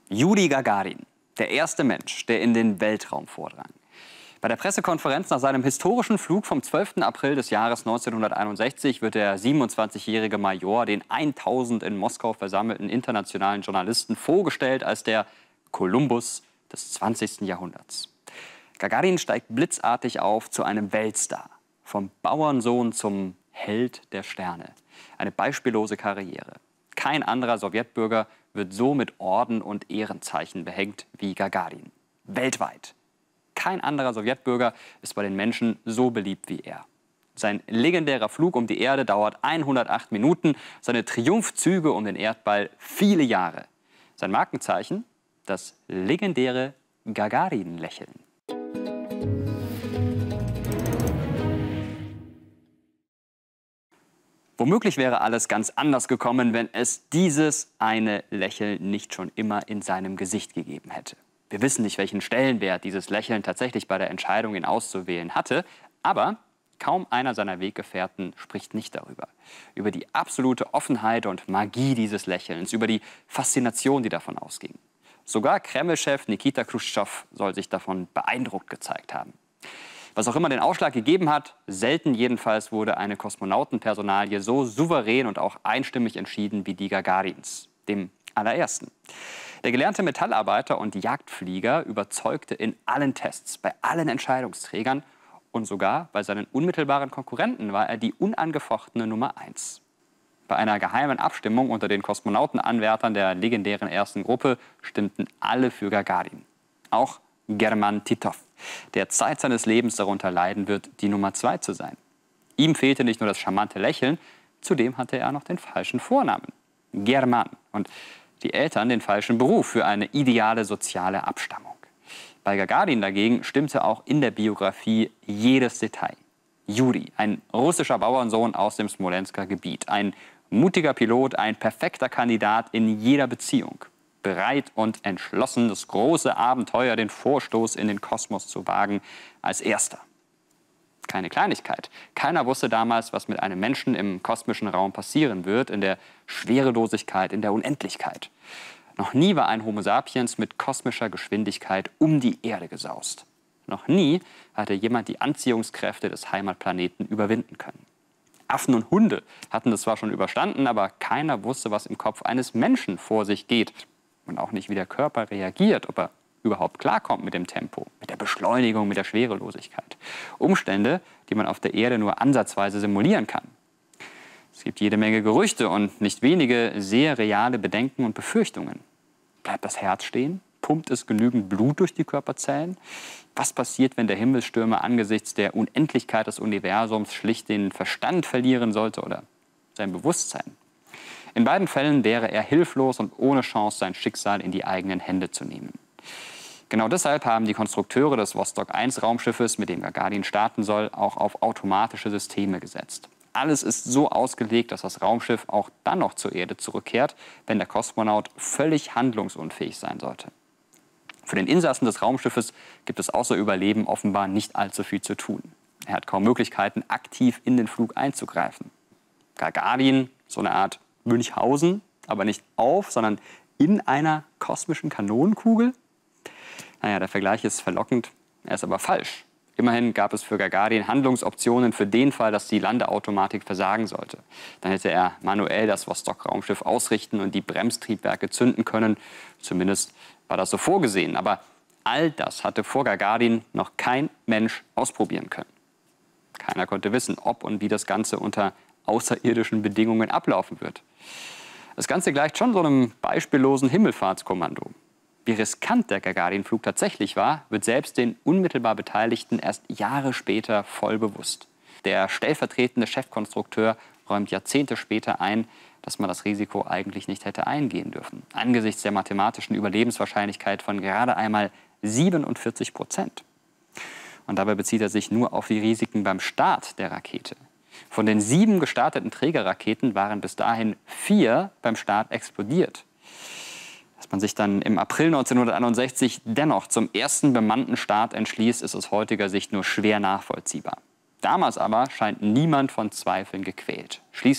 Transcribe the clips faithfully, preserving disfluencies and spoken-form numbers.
Juri Gagarin, der erste Mensch, der in den Weltraum vordrang. Bei der Pressekonferenz nach seinem historischen Flug vom zwölften April des Jahres neunzehnhunderteinundsechzig wird der siebenundzwanzigjährige Major den tausend in Moskau versammelten internationalen Journalisten vorgestellt als der Kolumbus des zwanzigsten Jahrhunderts. Gagarin steigt blitzartig auf zu einem Weltstar. Vom Bauernsohn zum Held der Sterne. Eine beispiellose Karriere. Kein anderer Sowjetbürger wird so mit Orden und Ehrenzeichen behängt wie Gagarin. Weltweit. Kein anderer Sowjetbürger ist bei den Menschen so beliebt wie er. Sein legendärer Flug um die Erde dauert hundertacht Minuten, seine Triumphzüge um den Erdball viele Jahre. Sein Markenzeichen? Das legendäre Gagarin-Lächeln. Womöglich wäre alles ganz anders gekommen, wenn es dieses eine Lächeln nicht schon immer in seinem Gesicht gegeben hätte. Wir wissen nicht, welchen Stellenwert dieses Lächeln tatsächlich bei der Entscheidung, ihn auszuwählen, hatte, aber kaum einer seiner Weggefährten spricht nicht darüber. Über die absolute Offenheit und Magie dieses Lächelns, über die Faszination, die davon ausging. Sogar Kreml-Chef Nikita Chruschtschow soll sich davon beeindruckt gezeigt haben. Was auch immer den Ausschlag gegeben hat, selten jedenfalls wurde eine Kosmonautenpersonalie so souverän und auch einstimmig entschieden wie die Gagarins, dem allerersten. Der gelernte Metallarbeiter und Jagdflieger überzeugte in allen Tests, bei allen Entscheidungsträgern und sogar bei seinen unmittelbaren Konkurrenten war er die unangefochtene Nummer eins. Bei einer geheimen Abstimmung unter den Kosmonautenanwärtern der legendären ersten Gruppe stimmten alle für Gagarin. Auch German Titov, der Zeit seines Lebens darunter leiden wird, die Nummer zwei zu sein. Ihm fehlte nicht nur das charmante Lächeln, zudem hatte er noch den falschen Vornamen, German, und die Eltern den falschen Beruf für eine ideale soziale Abstammung. Bei Gagarin dagegen stimmte auch in der Biografie jedes Detail. Juri, ein russischer Bauernsohn aus dem Smolensker Gebiet, ein mutiger Pilot, ein perfekter Kandidat in jeder Beziehung. Bereit und entschlossen, das große Abenteuer, den Vorstoß in den Kosmos zu wagen, als Erster. Keine Kleinigkeit. Keiner wusste damals, was mit einem Menschen im kosmischen Raum passieren wird, in der Schwerelosigkeit, in der Unendlichkeit. Noch nie war ein Homo sapiens mit kosmischer Geschwindigkeit um die Erde gesaust. Noch nie hatte jemand die Anziehungskräfte des Heimatplaneten überwinden können. Affen und Hunde hatten das zwar schon überstanden, aber keiner wusste, was im Kopf eines Menschen vor sich geht. Und auch nicht, wie der Körper reagiert, ob er überhaupt klarkommt mit dem Tempo, mit der Beschleunigung, mit der Schwerelosigkeit. Umstände, die man auf der Erde nur ansatzweise simulieren kann. Es gibt jede Menge Gerüchte und nicht wenige sehr reale Bedenken und Befürchtungen. Bleibt das Herz stehen? Pumpt es genügend Blut durch die Körperzellen? Was passiert, wenn der Himmelsstürmer angesichts der Unendlichkeit des Universums schlicht den Verstand verlieren sollte oder sein Bewusstsein? In beiden Fällen wäre er hilflos und ohne Chance, sein Schicksal in die eigenen Hände zu nehmen. Genau deshalb haben die Konstrukteure des Vostok eins Raumschiffes, mit dem Gagarin starten soll, auch auf automatische Systeme gesetzt. Alles ist so ausgelegt, dass das Raumschiff auch dann noch zur Erde zurückkehrt, wenn der Kosmonaut völlig handlungsunfähig sein sollte. Für den Insassen des Raumschiffes gibt es außer Überleben offenbar nicht allzu viel zu tun. Er hat kaum Möglichkeiten, aktiv in den Flug einzugreifen. Gagarin, so eine Art Münchhausen, aber nicht auf, sondern in einer kosmischen Kanonenkugel? Naja, der Vergleich ist verlockend, er ist aber falsch. Immerhin gab es für Gagarin Handlungsoptionen für den Fall, dass die Landeautomatik versagen sollte. Dann hätte er manuell das Vostok-Raumschiff ausrichten und die Bremstriebwerke zünden können. Zumindest war das so vorgesehen. Aber all das hatte vor Gagarin noch kein Mensch ausprobieren können. Keiner konnte wissen, ob und wie das Ganze unter außerirdischen Bedingungen ablaufen wird. Das Ganze gleicht schon so einem beispiellosen Himmelfahrtskommando. Wie riskant der Gagarin-Flug tatsächlich war, wird selbst den unmittelbar Beteiligten erst Jahre später voll bewusst. Der stellvertretende Chefkonstrukteur räumt Jahrzehnte später ein, dass man das Risiko eigentlich nicht hätte eingehen dürfen. Angesichts der mathematischen Überlebenswahrscheinlichkeit von gerade einmal siebenundvierzig Prozent. Und dabei bezieht er sich nur auf die Risiken beim Start der Rakete. Von den sieben gestarteten Trägerraketen waren bis dahin vier beim Start explodiert. Dass man sich dann im April neunzehnhunderteinundsechzig dennoch zum ersten bemannten Start entschließt, ist aus heutiger Sicht nur schwer nachvollziehbar. Damals aber scheint niemand von Zweifeln gequält. Schließlich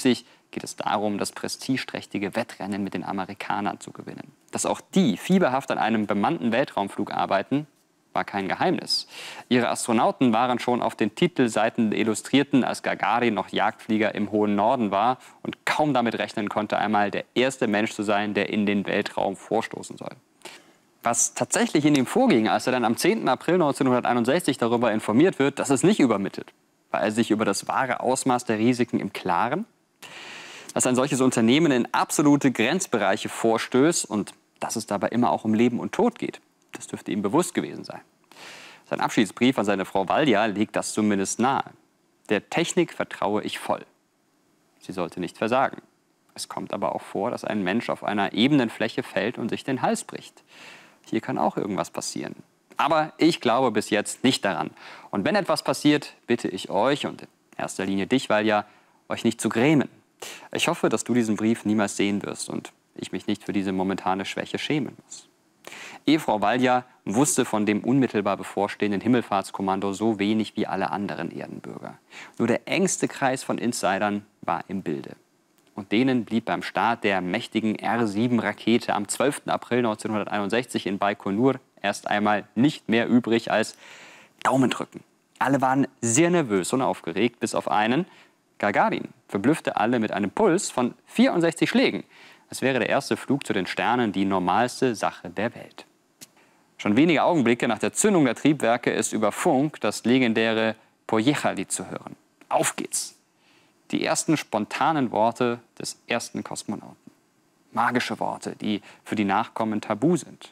geht es darum, das prestigeträchtige Wettrennen mit den Amerikanern zu gewinnen. Dass auch die fieberhaft an einem bemannten Weltraumflug arbeiten, war kein Geheimnis. Ihre Astronauten waren schon auf den Titelseiten der Illustrierten, als Gagarin noch Jagdflieger im hohen Norden war und kaum damit rechnen konnte, einmal der erste Mensch zu sein, der in den Weltraum vorstoßen soll. Was tatsächlich in ihm vorging, als er dann am zehnten April neunzehnhunderteinundsechzig darüber informiert wird, das ist nicht übermittelt. War er sich über das wahre Ausmaß der Risiken im Klaren? Dass ein solches Unternehmen in absolute Grenzbereiche vorstößt und dass es dabei immer auch um Leben und Tod geht, das dürfte ihm bewusst gewesen sein. Sein Abschiedsbrief an seine Frau Valja legt das zumindest nahe. Der Technik vertraue ich voll. Sie sollte nicht versagen. Es kommt aber auch vor, dass ein Mensch auf einer ebenen Fläche fällt und sich den Hals bricht. Hier kann auch irgendwas passieren. Aber ich glaube bis jetzt nicht daran. Und wenn etwas passiert, bitte ich euch und in erster Linie dich, Valja, euch nicht zu grämen. Ich hoffe, dass du diesen Brief niemals sehen wirst und ich mich nicht für diese momentane Schwäche schämen muss. Ehefrau Valja wusste von dem unmittelbar bevorstehenden Himmelfahrtskommando so wenig wie alle anderen Erdenbürger. Nur der engste Kreis von Insidern war im Bilde. Und denen blieb beim Start der mächtigen R sieben Rakete am zwölften April neunzehnhunderteinundsechzig in Baikonur erst einmal nicht mehr übrig als Daumen drücken. Alle waren sehr nervös und aufgeregt, bis auf einen. Gagarin verblüffte alle mit einem Puls von vierundsechzig Schlägen. Es wäre der erste Flug zu den Sternen die normalste Sache der Welt. Schon wenige Augenblicke nach der Zündung der Triebwerke ist über Funk das legendäre Pojechali zu hören. Auf geht's! Die ersten spontanen Worte des ersten Kosmonauten. Magische Worte, die für die Nachkommen tabu sind.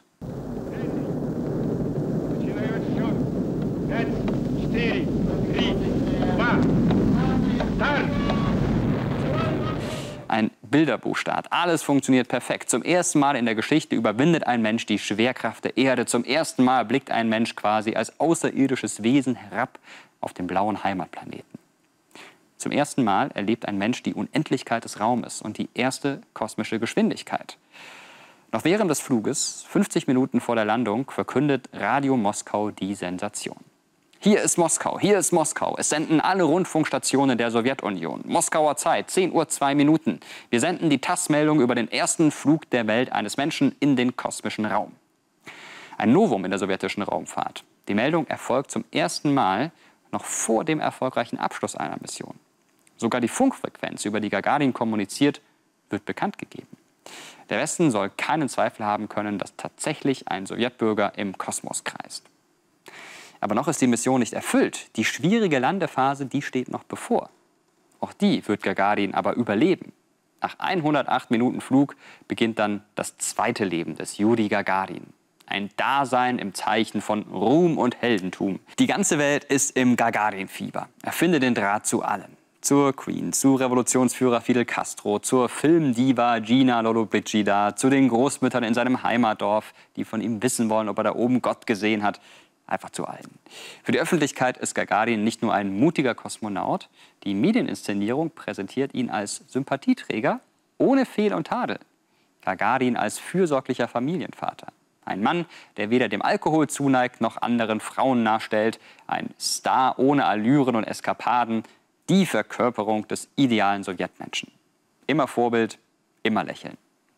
Ein Bilderbuchstart. Alles funktioniert perfekt. Zum ersten Mal in der Geschichte überwindet ein Mensch die Schwerkraft der Erde. Zum ersten Mal blickt ein Mensch quasi als außerirdisches Wesen herab auf den blauen Heimatplaneten. Zum ersten Mal erlebt ein Mensch die Unendlichkeit des Raumes und die erste kosmische Geschwindigkeit. Noch während des Fluges, fünfzig Minuten vor der Landung, verkündet Radio Moskau die Sensation. Hier ist Moskau, hier ist Moskau. Es senden alle Rundfunkstationen der Sowjetunion. Moskauer Zeit, zehn Uhr zwei Minuten. Wir senden die TASS-Meldung über den ersten Flug der Welt eines Menschen in den kosmischen Raum. Ein Novum in der sowjetischen Raumfahrt. Die Meldung erfolgt zum ersten Mal noch vor dem erfolgreichen Abschluss einer Mission. Sogar die Funkfrequenz, über die Gagarin kommuniziert, wird bekannt gegeben. Der Westen soll keinen Zweifel haben können, dass tatsächlich ein Sowjetbürger im Kosmos kreist. Aber noch ist die Mission nicht erfüllt. Die schwierige Landephase, die steht noch bevor. Auch die wird Gagarin aber überleben. Nach hundertacht Minuten Flug beginnt dann das zweite Leben des Juri Gagarin. Ein Dasein im Zeichen von Ruhm und Heldentum. Die ganze Welt ist im Gagarin-Fieber. Er findet den Draht zu allen. Zur Queen, zu Revolutionsführer Fidel Castro, zur Filmdiva Gina Lollobrigida, zu den Großmüttern in seinem Heimatdorf, die von ihm wissen wollen, ob er da oben Gott gesehen hat. Einfach zu allen. Für die Öffentlichkeit ist Gagarin nicht nur ein mutiger Kosmonaut, die Medieninszenierung präsentiert ihn als Sympathieträger ohne Fehl und Tadel. Gagarin als fürsorglicher Familienvater. Ein Mann, der weder dem Alkohol zuneigt noch anderen Frauen nachstellt. Ein Star ohne Allüren und Eskapaden. Die Verkörperung des idealen Sowjetmenschen. Immer Vorbild, immer lächeln.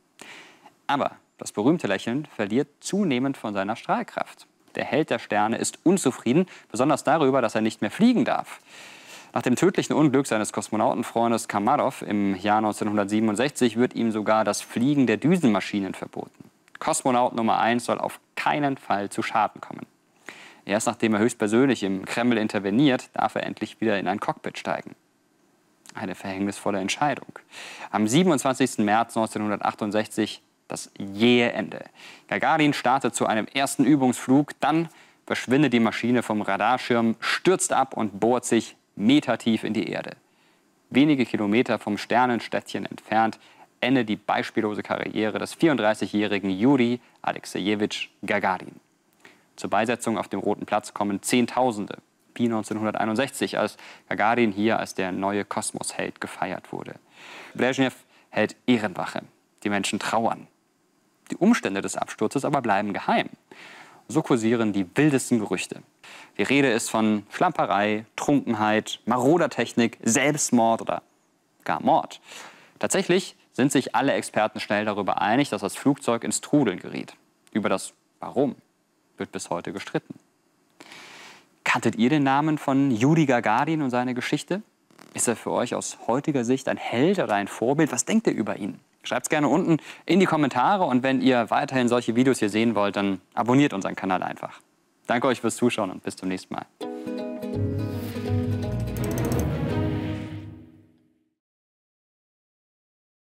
Aber das berühmte Lächeln verliert zunehmend von seiner Strahlkraft. Der Held der Sterne ist unzufrieden, besonders darüber, dass er nicht mehr fliegen darf. Nach dem tödlichen Unglück seines Kosmonautenfreundes Kamarov im Jahr neunzehnhundertsiebenundsechzig wird ihm sogar das Fliegen der Düsenmaschinen verboten. Kosmonaut Nummer eins soll auf keinen Fall zu Schaden kommen. Erst nachdem er höchstpersönlich im Kreml interveniert, darf er endlich wieder in ein Cockpit steigen. Eine verhängnisvolle Entscheidung. Am siebenundzwanzigsten März neunzehnhundertachtundsechzig das jähe Ende. Gagarin startet zu einem ersten Übungsflug, dann verschwindet die Maschine vom Radarschirm, stürzt ab und bohrt sich metertief in die Erde. Wenige Kilometer vom Sternenstädtchen entfernt endet die beispiellose Karriere des vierunddreißigjährigen Juri Alexejewitsch Gagarin. Zur Beisetzung auf dem Roten Platz kommen Zehntausende, wie neunzehnhunderteinundsechzig, als Gagarin hier als der neue Kosmosheld gefeiert wurde. Brezhnev hält Ehrenwache. Die Menschen trauern. Die Umstände des Absturzes aber bleiben geheim. So kursieren die wildesten Gerüchte. Die Rede ist von Schlamperei, Trunkenheit, maroder Technik, Selbstmord oder gar Mord. Tatsächlich sind sich alle Experten schnell darüber einig, dass das Flugzeug ins Trudeln geriet. Über das Warum wird bis heute gestritten. Kanntet ihr den Namen von Juri Gagarin und seine Geschichte? Ist er für euch aus heutiger Sicht ein Held oder ein Vorbild? Was denkt ihr über ihn? Schreibt es gerne unten in die Kommentare und wenn ihr weiterhin solche Videos hier sehen wollt, dann abonniert unseren Kanal einfach. Danke euch fürs Zuschauen und bis zum nächsten Mal.